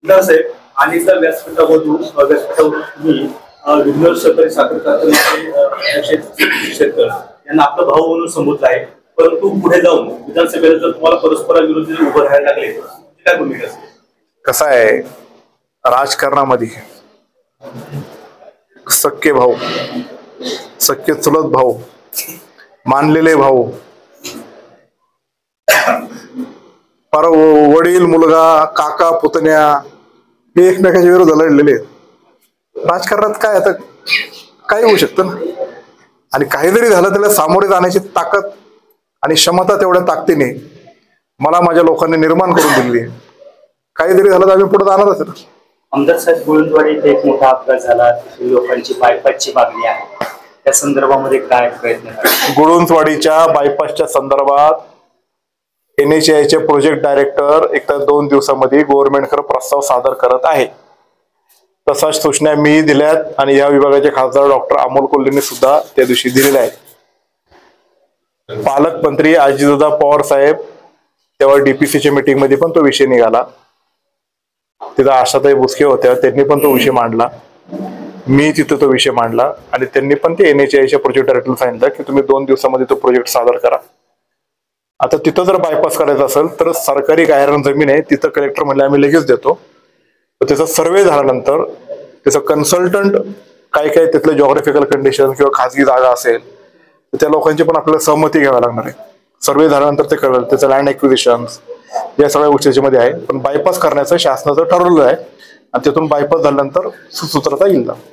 साहेब अनेकदा व्यासपीठावरून तुम्ही विघ्नर सहकारी साखर कारखान्याचे शेतकरी यांना आपला भाऊ म्हणून संबोधला आहे, परंतु पुढे जाऊन विधानसभेला जर तुम्हाला परस्पराविरोधी उभं राहायला लागले तर काय भूमिका असेल? कसं आहे, राजकारणामध्ये सख्खे भाऊ, सख्खे चुलत भाऊ, मानलेले भाऊ, पर वडील मुलगा, काका पुतण्या हे एकमेकांच्या विरोधात लढलेले आहेत. राजकारणात काय आता काही होऊ शकतं ना. आणि काही जरी झालं त्याला सामोरे जाण्याची ताकद आणि क्षमता तेवढ्या ताकदीने मला माझ्या लोकांनी निर्माण करून दिलेली आहे. काही जरी झालं तर आम्ही पुढे जाणारच आहे ना. आमदार साहेब, गुळूंदवाडी इथे एक मोठा अपघात झाला, लोकांची बायपासची मागणी आहे, त्या संदर्भामध्ये काय प्रयत्न करा? गुळूंदवाडीच्या बायपासच्या संदर्भात NHAI चे प्रोजेक्ट डायरेक्टर एक 2 दिवसामध्ये गव्हर्नमेंटकडे प्रस्ताव सादर करत आहे. तसाच सूचना मी दिल्यात आणि या विभागाचे खासदार डॉक्टर अमोल कोल्हेंनी सुद्धा त्या दिवशी दिलेल्या आहेत. पालकमंत्री अजितदादा पवार साहेब तेव्हा DPCच्या मीटिंग मध्ये पण तो विषय निघाला. तिथं आशाताई बुचके होत्या, त्यांनी पण तो विषय मांडला. मी तिथं तो विषय मांडला आणि त्यांनी पण ते NHAI प्रोजेक्ट डायरेक्टरला सांगितलं की तुम्ही 2 दिवसामध्ये तो प्रोजेक्ट सादर करा. आता तिथं जर बायपास करायचा असेल तर सरकारी गायरान जमीन आहे, तिथं कलेक्टर म्हणले आम्ही लगेच देतो. त्याचा सर्वे झाल्यानंतर त्याचं कन्सल्टंट काय काय तिथलं जॉग्राफिकल कंडिशन किंवा खाजगी जागा असेल तर त्या लोकांची पण आपल्याला सहमती घ्यावी लागणार आहे. सर्वे झाल्यानंतर ते कळेल, त्याचं लँड ॲक्विजिशन या सगळ्या गोष्टी त्याच्यामध्ये आहे. पण बायपास करण्याचं शासनाचं ठरवलं आहे आणि तिथून बायपास झाल्यानंतर सुसूत्रता येईल.